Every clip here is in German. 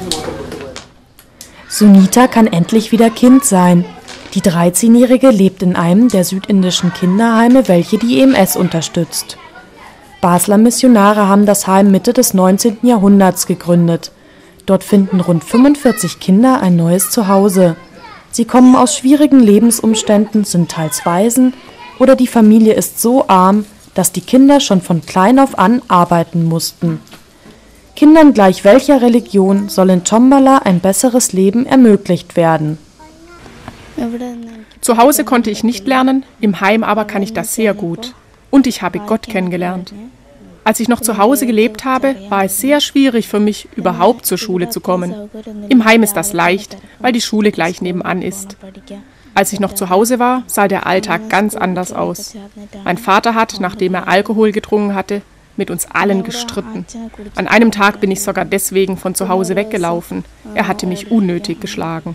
Sunita kann endlich wieder Kind sein. Die 13-Jährige lebt in einem der südindischen Kinderheime, welche die EMS unterstützt. Basler Missionare haben das Heim Mitte des 19. Jahrhunderts gegründet. Dort finden rund 45 Kinder ein neues Zuhause. Sie kommen aus schwierigen Lebensumständen, sind teils Waisen oder die Familie ist so arm, dass die Kinder schon von klein auf an arbeiten mussten. Kindern gleich welcher Religion soll in Chombala ein besseres Leben ermöglicht werden. Zu Hause konnte ich nicht lernen, im Heim aber kann ich das sehr gut. Und ich habe Gott kennengelernt. Als ich noch zu Hause gelebt habe, war es sehr schwierig für mich, überhaupt zur Schule zu kommen. Im Heim ist das leicht, weil die Schule gleich nebenan ist. Als ich noch zu Hause war, sah der Alltag ganz anders aus. Mein Vater hat, nachdem er Alkohol getrunken hatte, mit uns allen gestritten. An einem Tag bin ich sogar deswegen von zu Hause weggelaufen. Er hatte mich unnötig geschlagen.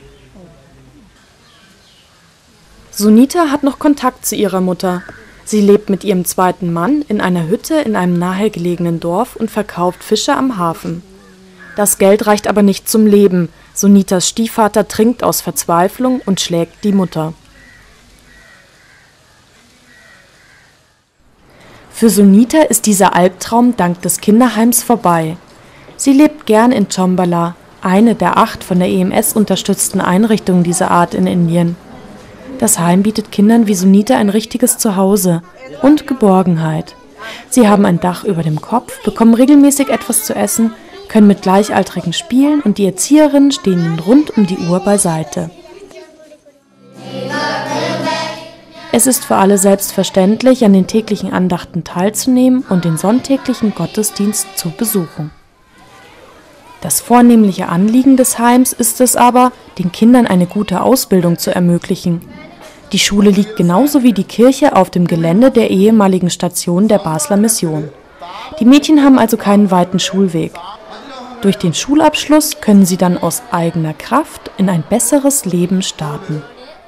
Sunita hat noch Kontakt zu ihrer Mutter. Sie lebt mit ihrem zweiten Mann in einer Hütte in einem nahegelegenen Dorf und verkauft Fische am Hafen. Das Geld reicht aber nicht zum Leben. Sunitas Stiefvater trinkt aus Verzweiflung und schlägt die Mutter. Für Sunita ist dieser Albtraum dank des Kinderheims vorbei. Sie lebt gern in Chombala, eine der 8 von der EMS unterstützten Einrichtungen dieser Art in Indien. Das Heim bietet Kindern wie Sunita ein richtiges Zuhause und Geborgenheit. Sie haben ein Dach über dem Kopf, bekommen regelmäßig etwas zu essen, können mit Gleichaltrigen spielen und die Erzieherinnen stehen ihnen rund um die Uhr beiseite. Es ist für alle selbstverständlich, an den täglichen Andachten teilzunehmen und den sonntäglichen Gottesdienst zu besuchen. Das vornehmliche Anliegen des Heims ist es aber, den Kindern eine gute Ausbildung zu ermöglichen. Die Schule liegt genauso wie die Kirche auf dem Gelände der ehemaligen Station der Basler Mission. Die Mädchen haben also keinen weiten Schulweg. Durch den Schulabschluss können sie dann aus eigener Kraft in ein besseres Leben starten.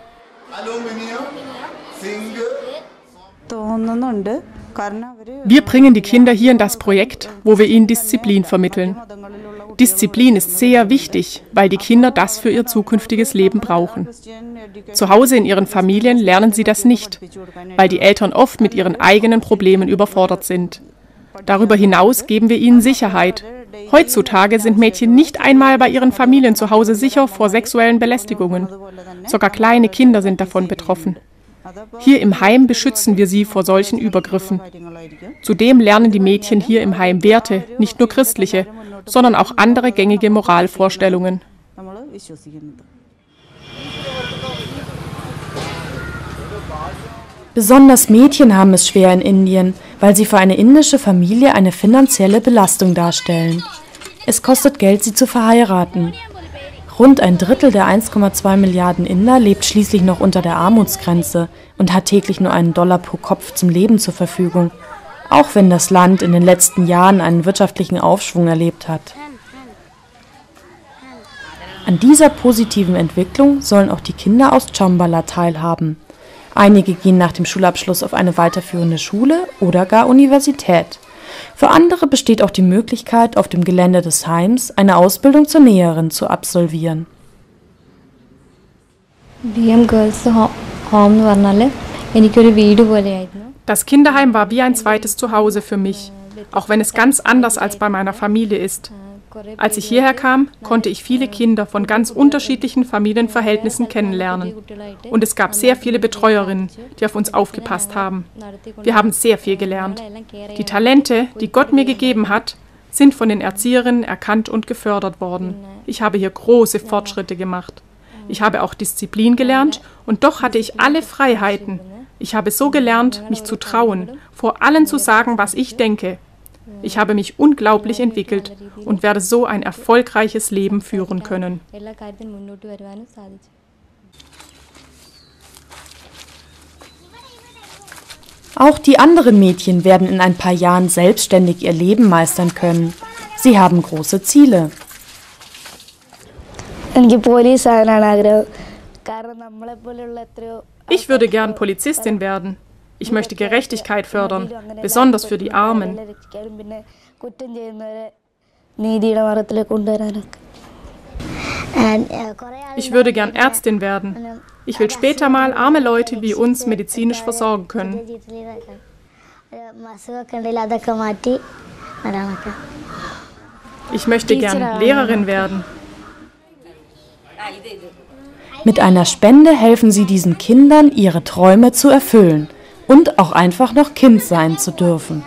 Wir bringen die Kinder hier in das Projekt, wo wir ihnen Disziplin vermitteln. Disziplin ist sehr wichtig, weil die Kinder das für ihr zukünftiges Leben brauchen. Zu Hause in ihren Familien lernen sie das nicht, weil die Eltern oft mit ihren eigenen Problemen überfordert sind. Darüber hinaus geben wir ihnen Sicherheit. Heutzutage sind Mädchen nicht einmal bei ihren Familien zu Hause sicher vor sexuellen Belästigungen. Sogar kleine Kinder sind davon betroffen. Hier im Heim beschützen wir sie vor solchen Übergriffen. Zudem lernen die Mädchen hier im Heim Werte, nicht nur christliche, sondern auch andere gängige Moralvorstellungen. Besonders Mädchen haben es schwer in Indien, weil sie für eine indische Familie eine finanzielle Belastung darstellen. Es kostet Geld, sie zu verheiraten. Rund ein Drittel der 1,2 Milliarden Inder lebt schließlich noch unter der Armutsgrenze und hat täglich nur $1 pro Kopf zum Leben zur Verfügung, auch wenn das Land in den letzten Jahren einen wirtschaftlichen Aufschwung erlebt hat. An dieser positiven Entwicklung sollen auch die Kinder aus Chombala teilhaben. Einige gehen nach dem Schulabschluss auf eine weiterführende Schule oder gar Universität. Für andere besteht auch die Möglichkeit, auf dem Gelände des Heims eine Ausbildung zur Näherin zu absolvieren. Das Kinderheim war wie ein zweites Zuhause für mich, auch wenn es ganz anders als bei meiner Familie ist. Als ich hierher kam, konnte ich viele Kinder von ganz unterschiedlichen Familienverhältnissen kennenlernen. Und es gab sehr viele Betreuerinnen, die auf uns aufgepasst haben. Wir haben sehr viel gelernt. Die Talente, die Gott mir gegeben hat, sind von den Erzieherinnen erkannt und gefördert worden. Ich habe hier große Fortschritte gemacht. Ich habe auch Disziplin gelernt und doch hatte ich alle Freiheiten. Ich habe so gelernt, mich zu trauen, vor allen zu sagen, was ich denke. Ich habe mich unglaublich entwickelt und werde so ein erfolgreiches Leben führen können. Auch die anderen Mädchen werden in ein paar Jahren selbstständig ihr Leben meistern können. Sie haben große Ziele. Ich würde gern Polizistin werden. Ich möchte Gerechtigkeit fördern, besonders für die Armen. Ich würde gern Ärztin werden. Ich will später mal arme Leute wie uns medizinisch versorgen können. Ich möchte gern Lehrerin werden. Mit einer Spende helfen sie diesen Kindern, ihre Träume zu erfüllen und auch einfach noch Kind sein zu dürfen.